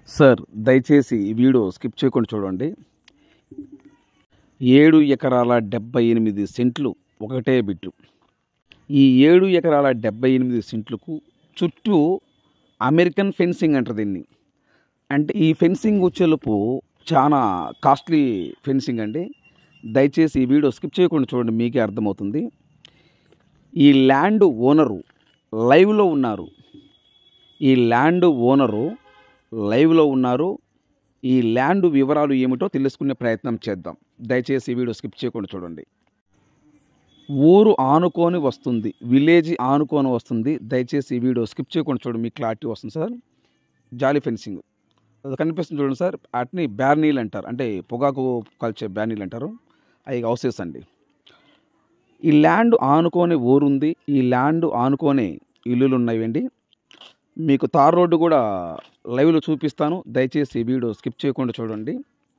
Sir దయచేసి ఈ video skip చేయకుండా చూడండి. 7 ఎకరాల 78 సెంట్లు ఒకటే బిట్టు. ఈ 7 ఎకరాల 78 సెంట్లకు చుట్టూ అమెరికన్ ఫెన్సింగ్ అంటారు దీన్ని. అంటే ఈ ఫెన్సింగ్ వచ్చేలోపు చాలా కాస్ట్లీ ఫెన్సింగ్ అండి. దయచేసి ఈ వీడియో స్కిప్ చేయకుండా చూడండి, మీకే అర్థమవుతుంది. ఈ ల్యాండ్ ఓనరు లైవ్లో ఉన్నారు. ఈ ల్యాండ్ వివరాలు ఏమిటో తెలుసుకునే ప్రయత్నం చేద్దాం. దయచేసి ఈ వీడియో స్కిప్ చేయకుండా చూడండి. ఊరు ఆనుకొని వస్తుంది, విలేజ్ ఆనుకొని వస్తుంది. దయచేసి ఈ వీడియో స్కిప్ చేయకుండా చూడండి, మీకు క్లారిటీ వస్తుంది సార్. జాలీ ఫెన్సింగ్ అది కనిపిస్తుంది చూడండి సార్. వాటిని బ్యార్నీలు అంటారు, అంటే పొగాకు కల్చర్ బ్యార్నీలు అంటారు. అవి హౌసెస్ అండి. ఈ ల్యాండ్ ఆనుకొని ఊరుంది, ఈ ల్యాండ్ ఆనుకొని ఇల్లులు ఉన్నాయండి. మీకు తార్ రోడ్డు కూడా లైవ్లో చూపిస్తాను. దయచేసి ఈ వీడియో స్కిప్ చేయకుండా చూడండి.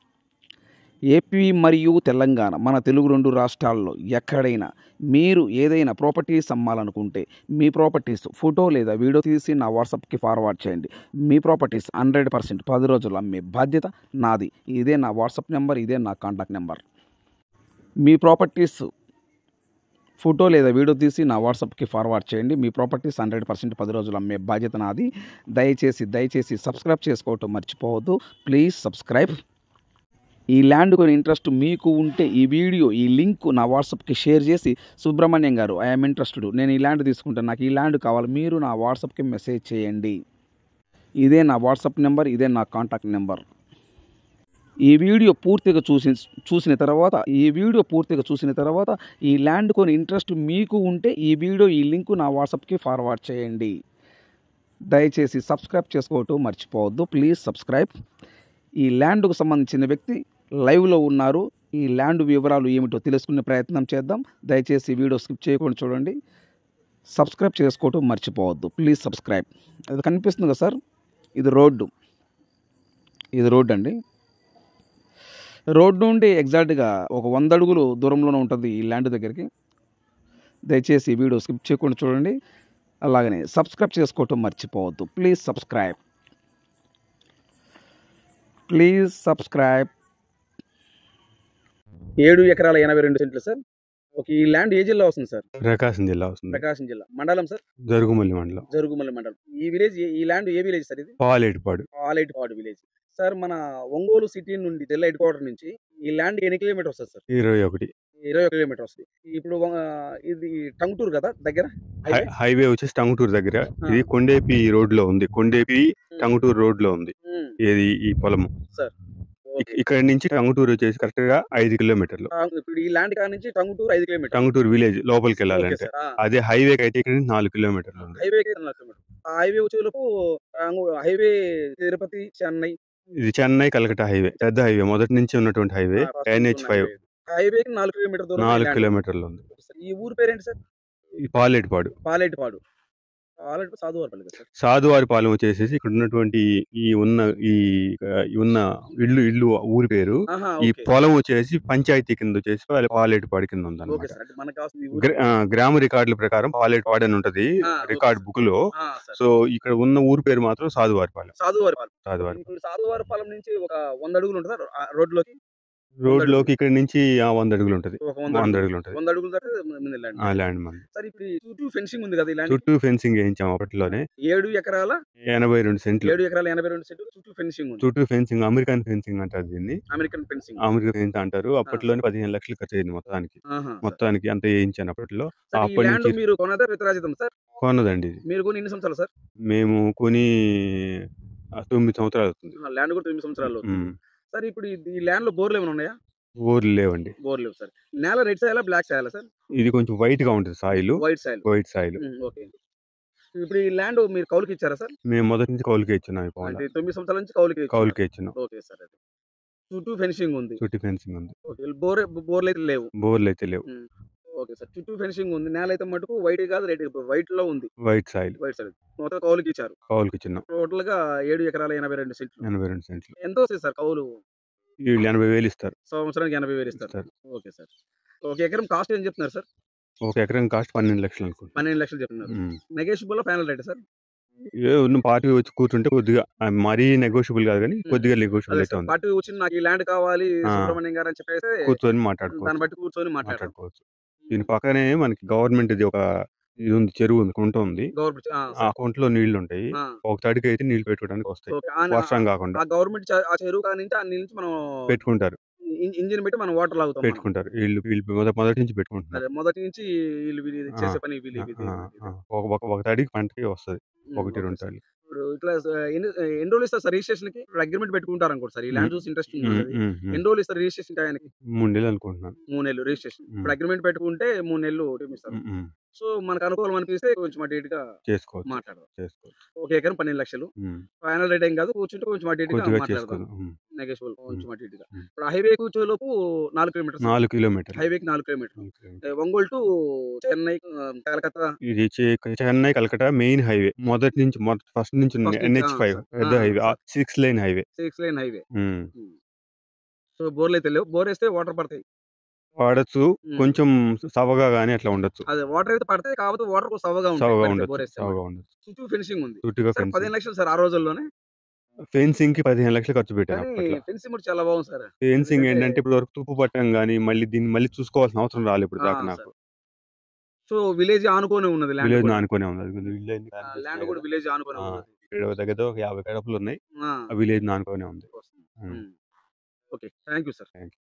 ఏపీ మరియు తెలంగాణ, మన తెలుగు 2 రాష్ట్రాల్లో ఎక్కడైనా మీరు ఏదైనా ప్రాపర్టీస్ అమ్మాలనుకుంటే మీ ప్రాపర్టీస్ ఫోటో లేదా వీడియో తీసి నా వాట్సాప్కి ఫార్వర్డ్ చేయండి. మీ ప్రాపర్టీస్ 100% 10 రోజులు అమ్మే బాధ్యత నాది. ఇదే నా వాట్సాప్ నెంబర్, ఇదే నా కాంటాక్ట్ నెంబర్. మీ ప్రాపర్టీస్ ఫోటో లేదా వీడియో తీసి నా వాట్సాప్కి ఫార్వర్డ్ చేయండి. మీ ప్రాపర్టీస్ 100% 10 రోజులు అమ్మే బాధ్యత నాది. దయచేసి సబ్స్క్రైబ్ చేసుకోవటం మర్చిపోవద్దు. Please subscribe. ఈ ల్యాండ్ కొని ఇంట్రెస్ట్ మీకు ఉంటే ఈ వీడియో, ఈ లింక్ నా వాట్సాప్కి షేర్ చేసి, సుబ్రహ్మణ్యం గారు ఐఎమ్ ఇంట్రెస్టెడ్, నేను ఈ ల్యాండ్ తీసుకుంటాను, నాకు ఈ ల్యాండ్ కావాలి, మీరు నా వాట్సాప్కి మెసేజ్ చేయండి. ఇదే నా వాట్సాప్ నెంబర్, ఇదే నా కాంటాక్ట్ నెంబర్. ఈ వీడియో పూర్తిగా చూసిన తర్వాత ఈ ల్యాండ్ కొని ఇంట్రెస్ట్ మీకు ఉంటే ఈ వీడియో, ఈ లింక్ నా వాట్సాప్కి ఫార్వర్డ్ చేయండి. దయచేసి సబ్స్క్రైబ్ చేసుకోవటం మర్చిపోవద్దు. Please subscribe. ఈ ల్యాండ్కు సంబంధించిన వ్యక్తి లైవ్లో ఉన్నారు. ఈ ల్యాండ్ వివరాలు ఏమిటో తెలుసుకునే ప్రయత్నం చేద్దాం. దయచేసి వీడియో స్కిప్ చేయకుండా చూడండి. సబ్స్క్రైబ్ చేసుకోవటం మర్చిపోవద్దు. Please subscribe. అది కనిపిస్తుంది కదా సార్, ఇది రోడ్డు అండి. రోడ్డు నుండి ఎగ్జాక్ట్గా ఒక 100 అడుగులు దూరంలోనే ఉంటుంది ఈ ల్యాండ్ దగ్గరికి. దయచేసి ఈ వీడియో స్కిప్ చేయకుండా చూడండి. అలాగనే సబ్స్క్రైబ్ చేసుకోవటం మర్చిపోవద్దు. Please subscribe. 7 ఎకరాల 82 సెంట్లు సార్. ఈ ల్యాండ్ ఏ జిల్లా వస్తుంది సార్? ప్రకాశం జిల్లా వస్తుంది. ప్రకాశం జిల్లా. మండలం సార్? జరుగుమల్లి మండలం. ఈ విలేజ్, ఈ ల్యాండ్ ఏ విలేజ్ సార్? ఇది పాలేటిపాడు విలేజ్ సార్. మన ఒంగోలు సిటీ నుండి, జిల్లా హెడ్ క్వార్టర్ నుంచి ఈ ల్యాండ్ ఎన్ని కిలోమీటర్ వస్తుంది సార్? 21 కిలోమీటర్ వస్తుంది. ఇప్పుడు ఇది టంగుటూరు కదా దగ్గర, హైవే వచ్చేసి టంగుటూరు దగ్గర. ఇది కొండేపి రోడ్ లో ఉంది, కొండేపి టంగుటూరు రోడ్ లో ఉంది ఈ పొలము సార్. ఇక్కడ నుంచి టంగుటూరు వచ్చేసి కరెక్ట్ గా 5 కిలోమీటర్లు. ఇప్పుడు ఈ ల్యాండ్ కాడ నుంచి టంగుటూరు 5 కిలోమీటర్లు, టంగుటూరు విలేజ్ లోపలికి వెళ్ళాలంటే. అదే హైవే అయితే ఇక్కడ 4 కిలోమీటర్లు ఉంది. హైవే వచ్చేలోపు హైవే తిరుపతి, చెన్నై. ఇది చెన్నై కలకట్ట హైవే, పెద్ద హైవే, మొదటి నుంచి ఉన్నటువంటి హైవే. NH5 హైవే 4 కిలోమీటర్ దూరం, 4 కిలోమీటర్లు ఉంది. ఈ ఊరు పేరేంటి సార్? పాలేటిపాడు. సాధువారిపాలెం వచ్చేసి ఇక్కడ ఉన్నటువంటి ఈ ఉన్న ఇల్లు ఊరి పేరు. ఈ పొలం వచ్చేసి పంచాయతీ కింద వచ్చేసి పాలేటిపాడు కింద ఉంది అన్నమాట. గ్రామ రికార్డుల ప్రకారం పాలేటిపాడు అని ఉంటది రికార్డ్ బుక్ లో. సో ఇక్కడ ఉన్న ఊరి పేరు మాత్రం సాధువారిపాలెం. సాధువారిపాలెం నుంచి ఒక 100 అడుగులు ఉంటుంది రోడ్ లోకి ఇక్కడ నుంచి 100 అడుగులు ఉంటది. 100 అడుగులు ఉంటది. 100 అడుగులు ల్యాండ్ మంది. సార్ ఇప్పుడు చుట్టూ ఫెన్సింగ్ ఉంది కదా, చుట్టూ ఫెన్సింగ్ వేయించాం అప్పట్లోనే. 7 ఎకరాల 82 సెంట్లు. 7 ఎకరాల 82 సెంట్లు చుట్టూ ఫెన్సింగ్ ఉంది. చుట్టూ ఫెన్సింగ్, అమెరికన్ ఫెన్సింగ్ అంటారు దీన్ని. అమెరికన్ ఫెన్సింగ్ అంటారు. అప్పట్లోనే 15 లక్షలు ఖర్చు అయింది మొత్తానికి అంత వేయించాను అప్పట్లో. అప్పటి నుంచి మీరు కొన్నదా వితరాజితం సార్? కొన్నదండి. మీరు కొని ఎన్ని సంవత్సరాలు సార్? మేము కొని 9 సంవత్సరాలు అవుతుంది. ల్యాండ్ కూడా 9 సంవత్సరాలు సార్. ఇప్పుడు ఈ ల్యాండ్ లో బోర్లు ఏమైనా ఉన్నాయా? బోర్లు లేవండి. బోర్ లేవు సార్. నేల రెడ్ సాయిలా, బ్లాక్ సాయిలా సార్? ఇది కొంచెం వైట్ గా ఉంటుంది సాయిల్. White soil. ఓకే. ఇప్పుడు ఈ ల్యాండ్ మీరు కౌలుకి ఇచ్చారా సార్? మేము మొదటి నుంచి కౌలుకి ఇచ్చాం. 9 సంవత్సరాల నుంచి కౌలుకి ఇచ్చాను. Okay sir. చుట్టూ ఫెన్సింగ్ ఉంది. ఓకే. బోర్లు అయితే లేవు. Okay sir. చుట్టూ ఫెన్సింగ్ ఉంది. నేల అయితే మటుకు వైట్ కాదు, రెడ్, వైట్ లో ఉంది. White soil. మొత్తం కౌలుకి ఇచ్చారు. టోటల్ గా 7 ఎకరాల 82 సెంట్లు. ఎంత వస్తుంది సార్ కౌలు? 80,000 ఇస్తారు. సంవత్సరానికి 80,000 ఇస్తారు. Okay sir. ఒక ఎకరం కాస్ట్ ఏం చెప్తున్నారు సార్? ఒక ఎకరం కాస్ట్ 12 లక్షలు అనుకుంటా. 12 లక్షలు చెప్తున్నారు. Negotiable final rate sir? ఉన్న పార్టీ వచ్చి కూర్చుంటే కొద్దిగా మరీ నెగోషియబుల్ కాదు గానీ, కొద్దిగా నెగోషియబుల్ అదే అయితే సార్. ఉంది. పార్టీ కూర్చొని నాకు ఈ ల్యాండ్ కావాలి ఆ! సుబ్రహ్మణ్యం గారు అని చెప్పేసి కూర్చొని దాన్ని మాట్లాడుకోవచ్చు. బట్టి కూర్చొని మాట్లాడదాం. మాట్లాడుకోవచ్చు. దీని పక్కనే మనకి గవర్నమెంట్‌ది ఒక ఇది ఉంది. చెరువు ఉంది. కుంట ఉంది. గవర్నమెంట్ ఆ! ఆ సార్. కుంటలో నీళ్లుంటాయి. ఆ! ఒక తడికైతే నీళ్లు పెట్టుకోవడానికి వస్తాయి. ఓకే. వర్షం గాకుండా ఆ గవర్నమెంట్ ఆ చెరువు కాడ నుంచి ఆ నీళ్ళు నుంచి మనం పెట్టుకుంటారు. ఇంజిన్ పెట్టి మనం వాటర్ లాగుతాం మనం. పెట్టుకుంటారు. ఈళ్ళు వీళ్ళు మొదటి నుంచి పెట్టుకుంటున్నారు. అదే మొదటి నుంచి వీళ్ళు ఆ! చేసే పని ఆ! వీళ్ళిది. ఆ! ఆ! ఒక తడికి పంటకి వస్తది. 1, ఓకే 2 సార్. తడులు. ఇప్పుడు ఇట్లా ఎన్ని రోజులు ఇస్తారు సార్ రిజిస్ట్రేషన్‌కి? ఇప్పుడు అగ్రీమెంట్ పెట్టుకుంటారనుకోండి సార్. ఈ హ్మ్. ల్యాండ్ చూసి ఇంట్రెస్ట్ హ్మ్. ఉందన్నది. హ్మ్. హ్మ్. ఎన్ని రోజులు ఇస్తారు రిజిస్ట్రేషన్ టయానికి? 3 నెలలు అనుకుంటున్నాను. 3 నెలలు రిజిస్ట్రేషన్. హ్మ్. ఇప్పుడు అగ్రీమెంట్ పెట్టుకుంటే 3 నెలలు టైమ్ ఇస్తారు. హ్మ్. హ్మ్. సో, మనకు అనుకూలం అనిపిస్తే కొంచెం అటు ఇటుగా చేసుకోవచ్చు. మాట్లాడదాం. చేసుకోవచ్చు. ఒక ఎకరం 12,00,000 హ్మ్. ఫైనల్ రేట్ ఏం కాదు. కూర్చుంటే కొంచెం అటు ఇటుగా కొద్దిగా మాట్లాడదాం. చేసుకుందాం. హ్మ్. నెగోషియబుల్ హ్మ్. కొంచెం అటు ఇటుగా. హ్మ్. ఇప్పుడు హైవేకి వచ్చేలోపు 4 కిలోమీటర్సా? 4 కిలోమీటర్లు. హైవేకి 4 కిలోమీటర్లు. 4 కిలోమీటర్లు. ఒంగోలు టు చెన్నై, కలకత్తా ఇది చెన్నై, కలకట్టా మెయిన్ హైవే. మొదటి నుంచి ఫస్ట్ నుంచి ఫస్ట్ నుంచి ఆ! NH5 sir. ఆ! పెద్ద highway. Sir. 6 lane highway. 6 lane highway. Hmm. Hmm. So, బోర్‌లయితే లేవు. బోరేస్తే వాటర్ పడతాయి. వాడొచ్చు. హ్మ్. కొంచెం సవగా గాని అట్లా ఉండొచ్చు. అదే వాటర్ అయితే పడతాయి. కాకపోతే వాటర్ కొంచెం సవ్వగా ఉంటాయి. సవగా పడితే ఉండొచ్చు. బోరేస్తే సవగా మటుకు. ఉండొచ్చు. చుట్టూ ఫెన్సింగ్ ఉంది. చుట్టూగా సరే ఫెన్సింగ్. 15,00,000 సార్ ఆ రోజుల్లోనే. ఫెన్సింగ్‌కి 15,00,000 ఖర్చు పెట్టాను కానీ అప్పట్లో. ఫెన్సింగ్ కూడా చాలా బాగుంది సార్. ఫెన్సింగ్ ఎందుకంటే ఏంటంటే ఇప్పటి వరకు తుప్పు పట్టం గాని, దీన్ని మళ్ళీ చూసుకోవాల్సిన అవసరం రాలే ఇప్పటి ఆ! దాకా నాకు. సార్. సో, విలేజ్ ఆనుకోని ఉన్నది ల్యాండ్ విలేజ్‌ని కూడా. ఆనుకునే ఉంది. అది ఇళ్ళన్నీ ల్యాండ్ కనిపిస్తున్నాయి కూడా గదా! విలేజ్ ఆనుకునే ఆ! ఉన్నది. ఇక్కడ దగ్గర దగ్గర ఒక 50 గడపలున్నాయి. ఆ! ఆ విలేజ్‌ని ఆనుకునే ఉంది. వస్తుంది. Hmm. Hmm. Okay. Thank you sir. Thank you.